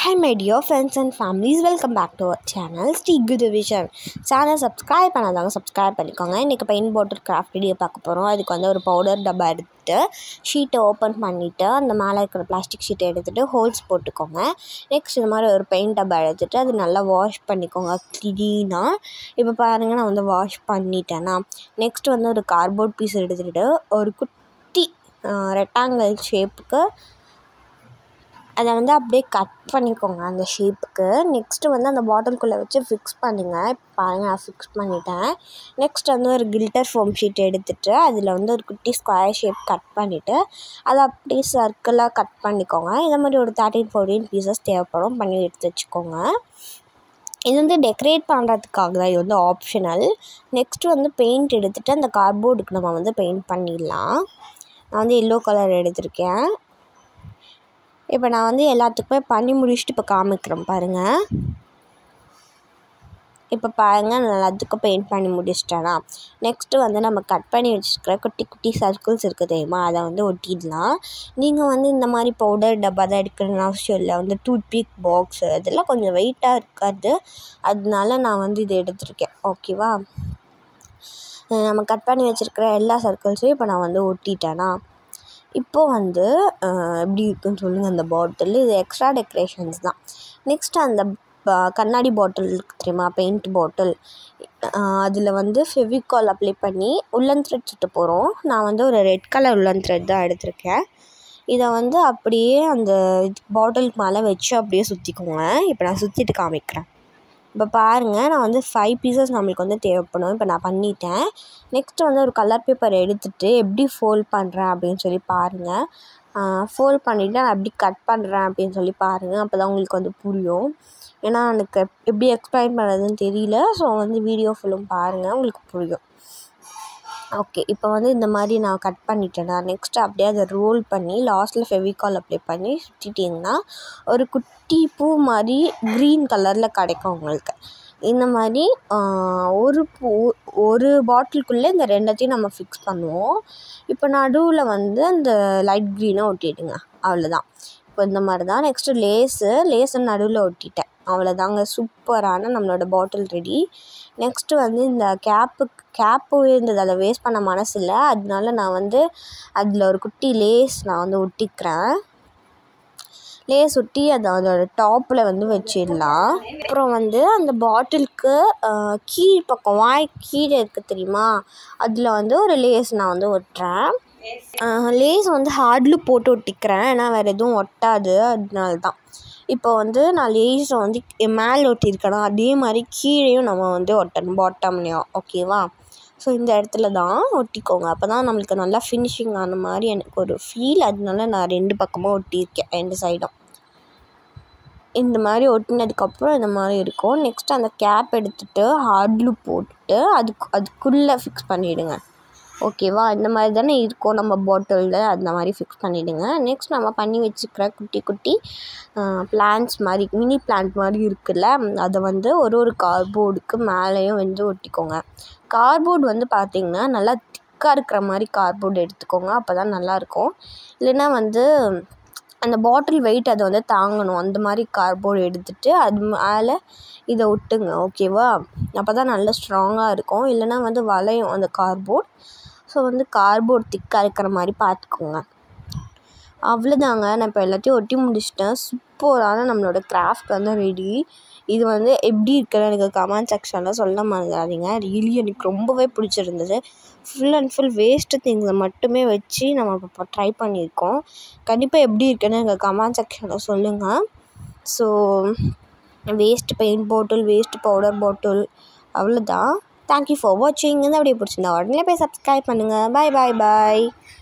Hi my dear friends and families, welcome back to our channel Stay Good Vision. Channel subscribe பண்ணாதவங்க subscribe பண்ணிக்கோங்க. இன்றைக்கி paint பாட்டில் craft video பார்க்க போகிறோம். அதுக்கு வந்து ஒரு பவுடர் டப்பா எடுத்துகிட்டு ஷீட்டை ஓப்பன் பண்ணிவிட்டு அந்த மேலே இருக்கிற பிளாஸ்டிக் ஷீட்டை எடுத்துகிட்டு ஹோல்ஸ் போட்டுக்கோங்க. நெக்ஸ்ட் இந்த மாதிரி ஒரு பெயிண்ட் டப்பா எடுத்துகிட்டு அது நல்லா வாஷ் பண்ணிக்கோங்க க்ளீனாக. இப்போ பாருங்கள், நான் வந்து வாஷ் பண்ணிட்டேன்னா நெக்ஸ்ட் வந்து ஒரு கார்ட்போர்ட் பீஸ் எடுத்துகிட்டு ஒரு குட்டி ரெக்டாங்கிள் ஷேப்புக்கு அதை வந்து அப்படியே கட் பண்ணிக்கோங்க அந்த ஷேப்புக்கு. நெக்ஸ்ட்டு வந்து அந்த பாட்டிலுக்குள்ளே வச்சு ஃபிக்ஸ் பண்ணுங்க. இப்போ பாருங்கள், நான் ஃபிக்ஸ் பண்ணிட்டேன். நெக்ஸ்ட் வந்து ஒரு கில்டர் ஃபோம் ஷீட் எடுத்துகிட்டு அதில் வந்து ஒரு குட்டி ஸ்கொயர் ஷேப் கட் பண்ணிவிட்டு அதை அப்படியே சர்க்கிளாக கட் பண்ணிக்கோங்க. இந்த மாதிரி ஒரு 13-14 பீசஸ் தேவைப்படும், பண்ணி எடுத்து வச்சுக்கோங்க. இது வந்து டெக்கரேட் பண்ணுறதுக்காக தான், இது வந்து ஆப்ஷனல். நெக்ஸ்ட்டு வந்து பெயிண்ட் எடுத்துகிட்டு அந்த கார்ட்போர்டுக்கு நம்ம வந்து பெயிண்ட் பண்ணிடலாம். நான் வந்து எல்லோ கலர் எடுத்திருக்கேன். இப்போ நான் வந்து எல்லாத்துக்குமே பண்ணி முடிச்சுட்டு இப்போ காமிக்கிறேன் பாருங்கள். இப்போ பாருங்கள், நான் எல்லாத்துக்கும் பெயிண்ட் பண்ணி முடிச்சிட்டேன்னா நெக்ஸ்ட்டு வந்து நம்ம கட் பண்ணி வச்சுருக்கிற குட்டி குட்டி சர்க்கிள்ஸ் இருக்குது தெரியுமா, அதை வந்து ஒட்டிடலாம். நீங்கள் வந்து இந்த மாதிரி பவுடர் டப்பா தான் எடுக்கணும்னு அவசியம் இல்லை. வந்து டூத்பிக் பாக்ஸு அதெல்லாம் கொஞ்சம் வெயிட்டாக இருக்காது, அதனால நான் வந்து இதை எடுத்திருக்கேன். ஓகேவா, நம்ம கட் பண்ணி வச்சுருக்கிற எல்லா சர்க்கிள்ஸையும் இப்போ நான் வந்து ஒட்டிட்டேன்னா இப்போது வந்து எப்படி இருக்குன்னு சொல்லுங்கள் அந்த பாட்டில். இது எக்ஸ்ட்ரா டெக்கரேஷன்ஸ் தான். நெக்ஸ்ட் அந்த கண்ணாடி பாட்டில் இருக்குது தெரியுமா, பெயிண்ட் பாட்டில், அதில் வந்து ஃபெவிகால் அப்ளை பண்ணி உள்ளன் த்ரெட் சுட்ட போகிறோம். நான் வந்து ஒரு ரெட் கலர் உள்ளன் த்ரெட் தான் எடுத்திருக்கேன். இதை வந்து அப்படியே அந்த பாட்டிலுக்கு மேலே வச்சு அப்படியே சுற்றிக்கோங்க. இப்போ நான் சுற்றிட்டு காமிக்கிறேன். இப்போ பாருங்கள், நான் வந்து 5 பீசஸ் நம்மளுக்கு வந்து தேவைப்படும். இப்போ நான் பண்ணிட்டேன். நெக்ஸ்ட்டு வந்து ஒரு கலர் பேப்பர் எடுத்துகிட்டு எப்படி ஃபோல்ட் பண்ணுறேன் அப்படின்னு சொல்லி பாருங்கள். ஃபோல்ட் பண்ணிவிட்டு நான் எப்படி கட் பண்ணுறேன் அப்படின்னு சொல்லி பாருங்கள். அப்போ தான் உங்களுக்கு வந்து புரியும். ஏன்னா எனக்கு எப்படி எக்ஸ்பிளைன் பண்ணுறதுன்னு தெரியல. ஸோ வந்து வீடியோ ஃபுல்லும் பாருங்கள், உங்களுக்கு புரியும். ஓகே, இப்போ வந்து இந்த மாதிரி நான் கட் பண்ணிட்டேன்னா நெக்ஸ்ட்டு அப்படியே அதை ரோல் பண்ணி லாஸ்ட்டில் ஃபெவிகால் அப்ளை பண்ணி சுற்றிட்டிங்கன்னா ஒரு குட்டி பூ மாதிரி க்ரீன் கலரில் கிடைக்கும் உங்களுக்கு. இந்த மாதிரி ஒரு பாட்டிலுக்குள்ளே இந்த ரெண்டத்தையும் நம்ம ஃபிக்ஸ் பண்ணுவோம். இப்போ நடுவில் வந்து அந்த லைட் க்ரீனை ஒட்டிடுங்க, அவ்வளோதான். இப்போ இந்த மாதிரி தான். நெக்ஸ்ட்டு லேஸை நடுவில் ஒட்டிட்டேன், அவ்வளோதாங்க. சூப்பரான நம்மளோட பாட்டில் ரெடி. நெக்ஸ்ட்டு வந்து இந்த கேப்பு இருந்தது, அதை வேஸ்ட் பண்ண மனசு இல்லை, அதனால நான் வந்து அதில் ஒரு குட்டி லேஸ் நான் வந்து ஒட்டிக்கிறேன். லேஸ் ஒட்டி அதை அதோட டாப்பில் வந்து வச்சிடலாம். அப்புறம் வந்து அந்த பாட்டிலுக்கு பக்கம் வாய் கீழே இருக்குது தெரியுமா, அதில் வந்து ஒரு லேஸ் நான் வந்து ஒட்டுறேன். லேஸ் வந்து ஹார்ட்லு போட்டு ஒட்டிக்கிறேன், ஏன்னா வேறு எதுவும் ஒட்டாது, அதனால தான். இப்போ வந்து நான் லேஸை வந்து மேலே ஒட்டியிருக்கேன், அதே மாதிரி கீழேயும் நம்ம வந்து ஒட்டணும், பாட்டம்லேயும். ஓகேவா, ஸோ இந்த இடத்துல தான் ஒட்டிக்கோங்க. அப்போ தான் நம்மளுக்கு நல்லா ஃபினிஷிங் ஆன மாதிரி எனக்கு ஒரு ஃபீல். அதனால நான் 2 பக்கமும் ஒட்டியிருக்கேன், 2 சைடும். இந்த மாதிரி ஒட்டினதுக்கப்புறம் இந்த மாதிரி இருக்கும். நெக்ஸ்ட்டு அந்த கேப் எடுத்துகிட்டு ஹார்ட்லு போட்டுட்டு அதுக்குள்ளே ஃபிக்ஸ் பண்ணிவிடுங்க. ஓகேவா, இந்த மாதிரி தானே இருக்கும் நம்ம பாட்டிலில், அந்த மாதிரி ஃபிக்ஸ் பண்ணிவிடுங்க. நெக்ஸ்ட் நம்ம பண்ணி வச்சுக்கிற குட்டி குட்டி பிளான்ட்ஸ் மாதிரி, மினி பிளான்ட் மாதிரி இருக்குல்ல, அதை வந்து ஒரு கார்ட்போர்டுக்கு மேலேயும் வந்து ஒட்டிக்கோங்க. கார்ட்போர்டு வந்து பார்த்திங்கன்னா நல்லா திக்காக இருக்கிற மாதிரி கார்ட்போர்டு எடுத்துக்கோங்க, அப்போ தான் நல்லாயிருக்கும். இல்லைன்னா வந்து அந்த பாட்டில் வெயிட் அதை வந்து தாங்கணும், அந்த மாதிரி கார்ட்போர்டு எடுத்துகிட்டு அது மேலே இதை ஒட்டுங்க. ஓகேவா, அப்போ தான் நல்லா ஸ்ட்ராங்காக இருக்கும், இல்லைன்னா வந்து வளையும் அந்த கார்ட்போர்ட். ஸோ வந்து கார்ட்போர்ட் திக்காக இருக்கிற மாதிரி பார்த்துக்கோங்க. அவ்வளோதாங்க, நான் இப்போ எல்லாத்தையும் ஒட்டி முடிச்சிட்டேன். சூப்பரான நம்மளோட கிராஃப்ட் வந்து ரெடி. இது வந்து எப்படி இருக்குன்னு எனக்கு கமெண்ட் செக்ஷனில் சொல்ல மறந்துடாதீங்க. ரியலி எனக்கு ரொம்பவே பிடிச்சிருந்தது. ஃபுல் அண்ட் ஃபுல் வேஸ்ட்டு திங்ஸை மட்டுமே வச்சு நம்ம இப்போ ட்ரை பண்ணியிருக்கோம். கண்டிப்பாக எப்படி இருக்குன்னு எங்கள் கமெண்ட் செக்ஷனில் சொல்லுங்கள். So waste paint bottle, waste powder bottle, அவ்வளோதான். தேங்க்யூ ஃபார் வாட்சிங். இந்த வீடியோ பிடிச்சிருந்தா உடனே போய் சப்ஸ்கிரைப் பண்ணுங்கள். பாய்.